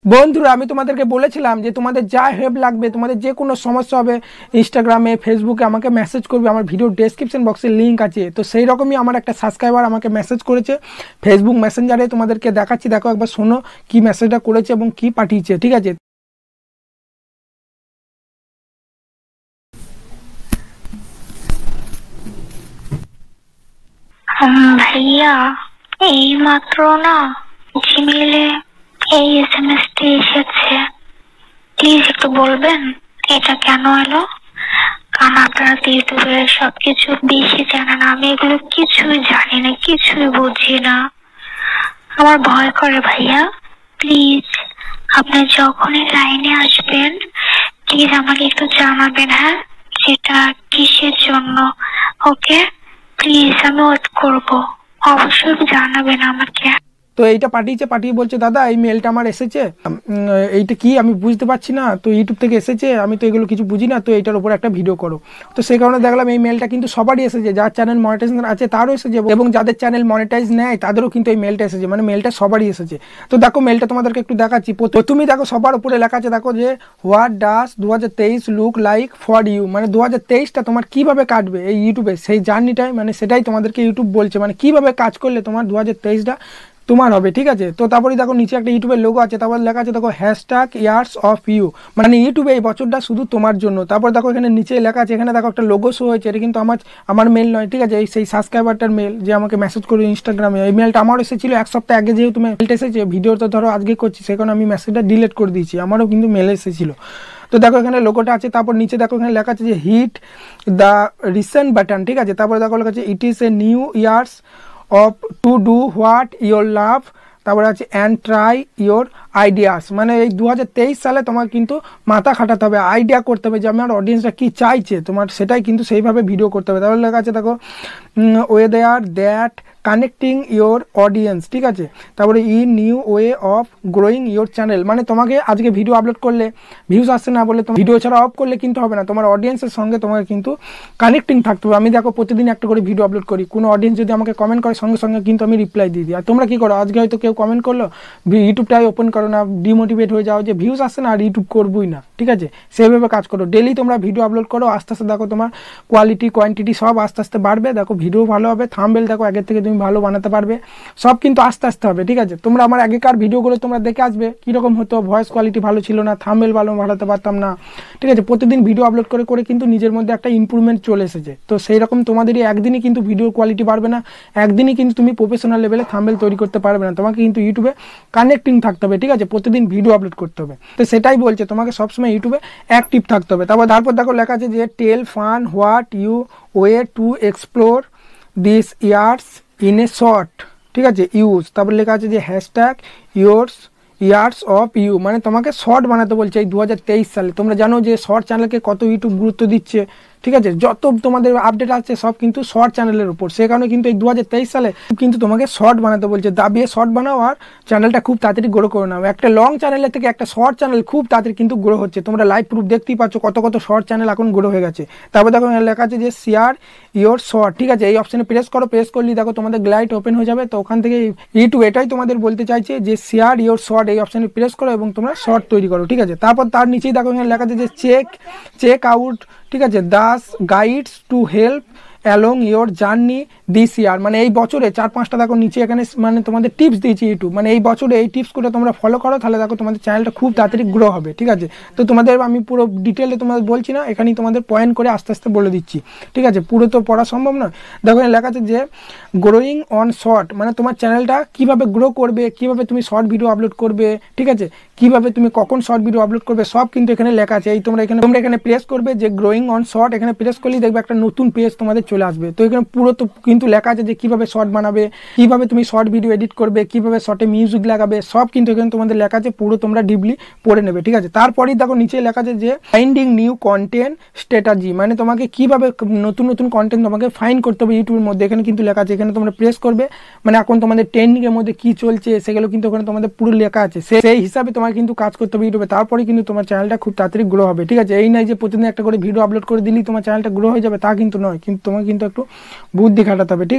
বন্ধুরা আমি তোমাদেরকে বলেছিলাম যে তোমাদের যা হেল্প লাগবে, তোমাদের যে কোনো সমস্যা হবে ইনস্টাগ্রামে ফেসবুকে আমাকে মেসেজ করবে, আমার ভিডিও ডেসক্রিপশন বক্সে লিঙ্ক আছে। তো সেই রকমই আমার একটা সাবস্ক্রাইবার আমাকে মেসেজ করেছে ফেসবুক মেসেঞ্জারে, তোমাদেরকে দেখাচ্ছি, দেখো একবার শোনো কি মেসেজটা করেছে এবং কি পাঠিয়েছে। ঠিক আছে, ভাইয়া এই মাত্র না জিমেইলে এই এসএমএসটি এসেছে, প্লিজ একটু বলবেন এটা কেন এলো? কারণ আপনারা তো ইউটিউবের সবকিছু বেশি জানেন, আমি এগুলো কিছুই জানি না, কিছুই বুঝি না। আমার ভয় করে ভাইয়া, প্লিজ আপনি যখনই লাইনে আসবেন প্লিজ আমাকে একটু জানাবেন, হ্যাঁ সেটা কিসের জন্য। ওকে প্লিজ, আমি ওয়েট করবো, অবশ্যই জানাবেন আমাকে। তো এইটা পাঠিয়ে বলছে দাদা এই মেলটা আমার এসেছে, এইটা কি আমি বুঝতে পারছি না, তো ইউটিউব থেকে এসেছে, আমি তো এগুলো কিছু বুঝি না, তো এইটার উপর একটা ভিডিও করো। তো সেই কারণে দেখলাম এই মেলটা কিন্তু সবারই এসেছে, যার চ্যানেল মনিটাইজেশন আছে তারও এসেছে এবং যাদের চ্যানেল মনিটাইজ নেয় তাদেরও কিন্তু এই মেলটা এসেছে, মানে মেলটা সবারই এসেছে। তো দেখো মেলটা তোমাদেরকে একটু দেখাচ্ছি। প্রথমেই দেখো সবার উপরে লেখা আছে, দেখো যে what does 2023 look like for you, মানে 2023টা তোমার কিভাবে কাটবে এই ইউটিউবে, সেই জার্নিটাই মানে সেটাই তোমাদেরকে ইউটিউব বলছে, মানে কিভাবে কাজ করলে তোমার 2023টা তোমার হবে। ঠিক আছে, তো তারপরে দেখো নিচে একটা ইউটিউবের লোগো আছে, তারপর লেখা আছে দেখো হ্যাশট্যাগ ইয়ার্স অফ ইউ, মানে ইউটিউবে এই বছরটা শুধু তোমার জন্য। তারপর দেখো এখানে নিচে লেখা আছে, এখানে দেখো একটা লোগো শো হয়েছে, এটা কিন্তু আমার মেল নয়। ঠিক আছে, এই সেই সাবস্ক্রাইবারটার মেল যে আমাকে মেসেজ করবে ইনস্টাগ্রামে, এই মেলটা আমারও এসেছিল এক সপ্তাহ আগে, যেহেতু মেলটা এসেছে ভিডিও তো ধরো আজকে করছি, সেই কারণে আমি মেসেজটা ডিলিট করে দিয়েছি, আমারও কিন্তু মেল এসেছিলো। তো দেখো এখানে লোগোটা আছে, তারপর নিচে দেখো এখানে লেখা আছে যে হিট দ্য রিসেন্ট বাটন। ঠিক আছে, তারপরে দেখো লেখা আছে it is a new years of to do what your love, তারপরে আছে অ্যান্ড ট্রাই ইয়োর আইডিয়াস, মানে এই 2023 সালে তোমার কিন্তু মাথা খাটাতে হবে, আইডিয়া করতে হবে যে আমার অডিয়েন্সরা কী চাইছে, তোমার সেটাই কিন্তু সেইভাবে ভিডিও করতে হবে। তারপরে লেখা আছে দেখো whether that connecting your audience. ঠিক আছে, তারপরে new way of growing your channel, মানে তোমাকে আজকে ভিডিও আপলোড করলে ভিউজ আসছে না বলে ভিডিও ছাড়া অফ করলে কিন্তু হবে না, তোমার অডিয়েন্সের সঙ্গে তোমাকে কিন্তু কানেক্টিং থাকতে হবে। আমি দেখো প্রতিদিন একটা করে ভিডিও আপলোড করি, কোনো অডিয়েন্স যদি আমাকে কমেন্ট করে সঙ্গে সঙ্গে কিন্তু আমি রিপ্লাই দিয়ে দিই। আর তোমরা কী করো, আজকে হয়তো কেউ কমেন্ট করলো, ইউটিউবটাই ওপেন করো না, ডিমোটিভেট হয়ে যাও যে ভিউজ আসছে না আর ইউটিউব করবোই না। ঠিক আছে, সেইভাবে কাজ করো, ডেলি তোমরা ভিডিও আপলোড করো, আস্তে আস্তে দেখো তোমার কোয়ালিটি কোয়ান্টিটি সব আস্তে আস্তে বাড়বে, দেখো ভিডিও ভালো হবে, থাম্বনেল দেখো আগের থেকে তুমি ভালো বানাতে পারবে, সব কিন্তু আস্তে আস্তে হবে। ঠিক আছে, তোমরা আমার আগেকার ভিডিওগুলো তোমরা দেখে আসবে কীরকম হতো, ভয়েস কোয়ালিটি ভালো ছিল না, থাম্বনেল ভালো বানাতে পারতাম না। ঠিক আছে, প্রতিদিন ভিডিও আপলোড করে করে কিন্তু নিজের মধ্যে একটা ইমপ্রুভমেন্ট চলে এসেছে। তো সেই রকম তোমাদেরই একদিনই কিন্তু ভিডিওর কোয়ালিটি বাড়বে না, একদিনই কিন্তু তুমি প্রফেশনাল লেভেলে থাম্বনেল তৈরি করতে পারবে না, তোমাকে কিন্তু ইউটিউবে কানেক্টিং থাকতে হবে। ঠিক আছে, প্রতিদিন ভিডিও আপলোড করতে হবে। তো সেটাই বলছে তোমাকে সবসময় ইউটিউবে অ্যাক্টিভ থাকতে হবে। তারপর দেখো লেখা আছে যে tell fun what you way to explore this years in a short. ঠিক আছে, ইউজ, তারপর লেখা আছে যে হ্যাশট্যাগ ইয়ার্স অফ ইউ, মানে তোমাকে শর্ট বানাতে বলছে এই 2023 সালে। তোমরা জানো যে শর্ট চ্যানেলকে কত ইউটিউব গুরুত্ব দিচ্ছে। ঠিক আছে, যত তোমাদের আপডেট আছে সব কিন্তু শর্ট চ্যানেলের উপর, সেই কারণে কিন্তু এই 2023 সালে কিন্তু তোমাকে শর্ট বানাতে বলছে, দাবিয়ে শর্ট বানাও আর চ্যানেলটা খুব তাড়াতাড়ি গ্রো করে নাও। একটা লং চ্যানেলের থেকে একটা শর্ট চ্যানেল খুব তাড়াতাড়ি কিন্তু গ্রো হচ্ছে, তোমরা লাইভ প্রুফ দেখতেই পাচ্ছ কত কত শর্ট চ্যানেল এখন গ্রো হয়ে গেছে। তারপর দেখো লেখা আছে যে শেয়ার ইয়োর শর্ট। ঠিক আছে, এই অপশানে প্রেস করো, প্রেস করলেই দেখো তোমাদের গ্লাইড ওপেন হয়ে যাবে। তো ওখান থেকে ইউটিউব এটাই তোমাদের বলতে চাইছে যে শেয়ার ইয়োর শর্ট, এই অপশানে প্রেস করো এবং তোমরা শর্ট তৈরি করো। ঠিক আছে, তারপর তার নিচেই দেখো এখানে লেখা আছে যে চেক আউট। ঠিক আছে, thus guides to help along your journey this year, মানে এই বছরে 4-5টা দেখো নিচে এখানে মানে তোমাদের টিপস দিয়েছি ইউটিউব, মানে এই বছরে এই টিপসগুলো তোমরা ফলো করো, তাহলে দেখো তোমাদের চ্যানেলটা খুব তাড়াতাড়ি গ্রো হবে। ঠিক আছে, তো তোমাদের আমি পুরো ডিটেলে তোমাদের বলছি না, এখানেই তোমাদের পয়েন্ট করে আস্তে আস্তে বলে দিচ্ছি। ঠিক আছে, পুরো তো পড়া সম্ভব নয়। দেখো এখানে লেখা আছে যে গ্রোয়িং অন শর্ট, মানে তোমার চ্যানেলটা কীভাবে গ্রো করবে, কীভাবে তুমি শর্ট ভিডিও আপলোড করবে। ঠিক আছে, কীভাবে তুমি কখন শর্ট ভিডিও আপলোড করবে সব কিন্তু এখানে লেখা আছে। এই তোমরা এখানে প্রেস করবে যে গ্রোয়িং অন শর্ট, এখানে প্রেস করলেই দেখবে একটা নতুন পেজ তোমাদের চলে আসবে। তো এখানে পুরো তো কিন্তু লেখা আছে যে কীভাবে শর্ট বানাবে, কীভাবে তুমি শর্ট ভিডিও এডিট করবে, কীভাবে শর্টে মিউজিক লাগাবে, সব কিন্তু এখানে তোমাদের লেখা আছে, পুরো তোমরা ডিপলি পড়ে নেবে। ঠিক আছে, তারপরেই দেখো নিচে লেখা আছে যে ফাইন্ডিং নিউ কন্টেন্ট স্ট্র্যাটেজি, মানে তোমাকে কীভাবে নতুন নতুন কন্টেন্ট তোমাকে ফাইন্ড করতে হবে ইউটিউবের মধ্যে, এখানে কিন্তু লেখা আছে। এখানে তোমরা প্রেস করবে, মানে এখন তোমাদের ট্রেন্ডিংয়ের মধ্যে কী চলছে সেগুলো কিন্তু ওখানে তোমাদের পুরো লেখা আছে, সেই হিসাবে তোমার কিন্তু কাজ করতে হবে ইউটিউবে, তারপরে কিন্তু তোমার চ্যানেলটা খুব তাড়াতাড়ি গ্রো হবে। ঠিক আছে, এই নয় যে প্রতিদিন একটা করে ভিডিও আপলোড করে দিলেই তোমার চ্যানেলটা গ্রো হয়ে যাবে, তা কিন্তু নয়, কিন্তু তোমাকে কিন্তু একটু বুদ্ধি খাটাতে হবে। ঠিক আছে।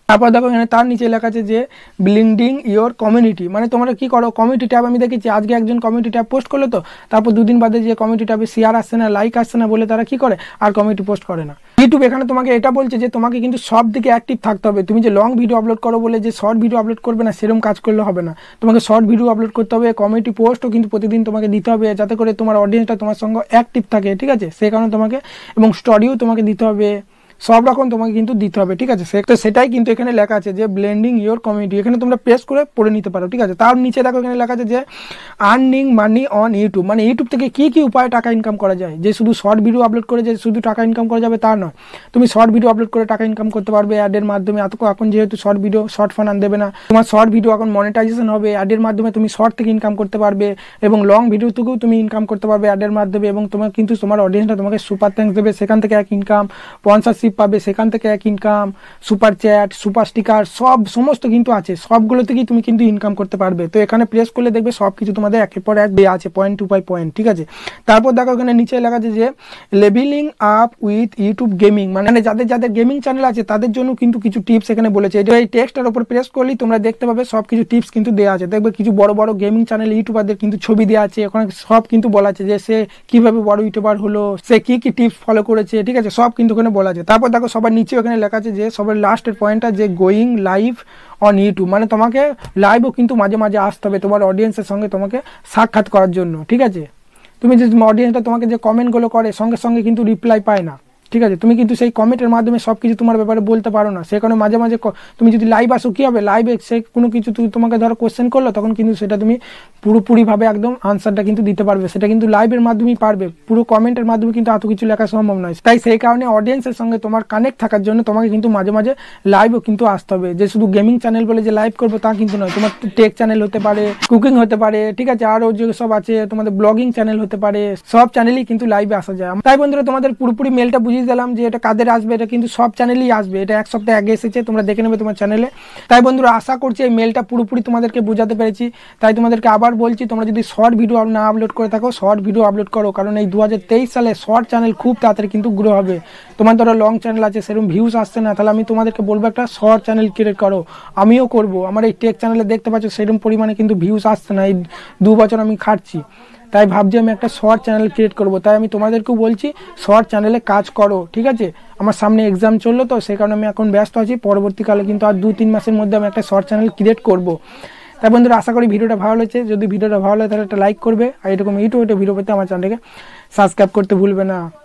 তারপর দেখো এখানে তার নিচে লেখা আছে যে বিল্ডিং ইয়োর কমিউনিটি, মানে তোমরা কি করো কমিউনিটি ট্যাব, আমি দেখেছি আজকে একজন কমিউনিটি ট্যাব পোস্ট করলো তো তারপর দুদিন বাদে যে কমিউনিটি ট্যাবে শেয়ার আসছে না, লাইক আসছে না বলে তারা কি করে আর কমিউনিটি পোস্ট করে না। ইউটিউব এখানে তোমাকে এটা বলছে যে তোমাকে কিন্তু সব দিকে অ্যাক্টিভ থাকতে হবে। তুমি যে লং ভিডিও আপলোড করো বলে যে শর্ট ভিডিও আপলোড করবে না সেরকম কাজ করলে হবে না, তোমাকে শর্ট ভিডিও আপলোড করতে হবে, কমিউনিটি পোস্টও কিন্তু প্রতিদিন তোমাকে দিতে হবে যাতে করে তোমার অডিয়েন্সটা তোমার সঙ্গে অ্যাক্টিভ থাকে, ঠিক আছে, সেই কারণে তোমাকে, এবং স্টোরিও তোমাকে দিতে হবে, সব রকম তোমাকে কিন্তু দিতে হবে, ঠিক আছে। তো সেটাই কিন্তু এখানে লেখা আছে যে ব্লেন্ডিং ইয়োর কমিউনিটি, এখানে তোমরা প্রেস করে পড়ে নিতে পারো, ঠিক আছে। তার নিচে দেখো এখানে লেখা আছে যে আর্নিং মানি অন ইউটিউব, মানে ইউটিউব থেকে কি কি উপায়ে টাকা ইনকাম করা যায়, যে শুধু শর্ট ভিডিও আপলোড করে যে শুধু টাকা ইনকাম করা যাবে তা নয়, তুমি শর্ট ভিডিও আপলোড করে টাকা ইনকাম করতে পারবে অ্যাডের মাধ্যমে। এখন যেহেতু শর্ট ভিডিও শর্ট ফান দেবে না, তোমার শর্ট ভিডিও এখন মনিটাইজেশন হবে, অ্যাডের মাধ্যমে তুমি শর্ট থেকে ইনকাম করতে পারবে, এবং লং ভিডিও থেকেও তুমি ইনকাম করতে পারবে অ্যাডের মাধ্যমে, এবং তোমার কিন্তু তোমার অডিয়েন্সটা তোমাকে সুপার থ্যাঙ্কস দেবে, সেখান থেকে এক ইনকাম, স্পন্সরশিপ পাবে সেখান থেকে এক income, super chat, super sticker, সমস্ত কিন্তু আছে, সবগুলো থেকেই তুমি কিন্তু ইনকাম করতে পারবে। তো এখানে প্রেস করলে দেখবে সব কিছু তোমাদের একের পর এক দেওয়া আছে, পয়েন্ট টু পয়েন্ট, ঠিক আছে। তারপর দেখো এখানে নিচে লেখা আছে যে levelling up with YouTube gaming, মানে যাদের যাদের গেমিং চ্যানেল আছে তাদের জন্য কিন্তু কিছু টিপস এখানে বলেছে। এই টেক্সটার উপর প্রেস করলেই তোমরা দেখতে পাবে সব কিছু টিপস কিন্তু দেওয়া আছে। দেখবে কিছু বড় বড় গেমিং চ্যানেল ইউটিউবারদের কিন্তু ছবি দেওয়া আছে, ওখানে সব কিন্তু বলা আছে যে সে কিভাবে বড় ইউটিউবার হলো, সে কি কি টিপস ফলো করেছে, ঠিক আছে, সব কিন্তু ওখানে বলা আছে। তারপর দেখো সবার নিচে ওখানে লেখা আছে যে সবার লাস্টের পয়েন্টটা যে গোয়িং লাইভ অন ইউটিউব, মানে তোমাকে লাইভও কিন্তু মাঝে মাঝে আসতে হবে তোমার অডিয়েন্সের সঙ্গে তোমাকে সাক্ষাৎ করার জন্য, ঠিক আছে। তুমি যে অডিয়েন্সটা তোমাকে যে কমেন্টগুলো করে সঙ্গে সঙ্গে কিন্তু রিপ্লাই পায় না, ঠিক আছে, তুমি কিন্তু সেই কমেন্টের মাধ্যমে সব কিছু তোমার ব্যাপারে বলতে পারো না, সে কারণে মাঝে মাঝে তুমি যদি লাইভ আসো কী হবে, লাইভে সে কোনো কিছু তোমাকে ধরো কোশ্চেন করলো তখন কিন্তু সেটা তুমি পুরোপুরিভাবে একদম আনসারটা কিন্তু দিতে পারবে, সেটা কিন্তু লাইভের মাধ্যমেই পারবে, পুরো কমেন্টের মাধ্যমে কিন্তু এত কিছু লেখা সম্ভব নয়। তাই সেই কারণে অডিয়েন্সের সঙ্গে তোমার কানেক্ট থাকার জন্য তোমাকে কিন্তু মাঝে মাঝে লাইভও কিন্তু আসতে হবে। যে শুধু গেমিং চ্যানেল বলে যে লাইভ করবো তা কিন্তু নয়, তোমার টেক চ্যানেল হতে পারে, কুকিং হতে পারে, ঠিক আছে, আরও যে সব আছে তোমাদের ব্লগিং চ্যানেল হতে পারে, সব চ্যানেলেই কিন্তু লাইভে আসা যায়। তাই বন্ধুরা তোমাদের পুরোপুরি মেলটা বুঝিয়ে দিলাম যে এটা কাদের আসবে, এটা কিন্তু সব চ্যানেলেই আসবে, এটা এক সপ্তাহ আগে এসেছে, তোমরা দেখে নেবে তোমার চ্যানেলে। তাই বন্ধুরা আশা করছি এই মেলটা পুরোপুরি তোমাদেরকে বোঝাতে পেরেছি। তাই তোমাদেরকে আবার বলছি, তোমরা যদি শর্ট ভিডিও না আপলোড করে থাকো শর্ট ভিডিও আপলোড করো, কারণ এই 2023 সালে শর্ট চ্যানেল খুব তাড়াতাড়ি কিন্তু গ্রো হবে। তোমার ধরো লং চ্যানেল আছে সেরকম ভিউজ আসছে না, তাহলে আমি তোমাদেরকে বলবো একটা শর্ট চ্যানেল ক্রিয়েট করো, আমিও করব। আমার এই টেক চ্যানেলে দেখতে পাচ্ছ সেরকম পরিমাণে কিন্তু ভিউজ আসছে না, এই 2 বছর আমি খাটছি, তাই ভাবছি আমি একটা শর্ট চ্যানেল ক্রিয়েট করব। তাই আমি তোমাদেরকেও বলছি শর্ট চ্যানেলে কাজ করো, ঠিক আছে। আমার সামনে এক্সাম চললো তো সেই কারণে আমি এখন ব্যস্ত আছি, পরবর্তীকালে কিন্তু আর 2-3 মাসের মধ্যে আমি একটা শর্ট চ্যানেল ক্রিয়েট করব। তাই বন্ধুরা আশা করি ভিডিওটা ভালো হয়েছে, যদি ভিডিওটা ভালো লাগে তাহলে একটা লাইক করবে, আর এরকম ইউটিউবে ভিডিও পেতে আমার চ্যানেলটাকে সাবস্ক্রাইব করতে ভুলবে না।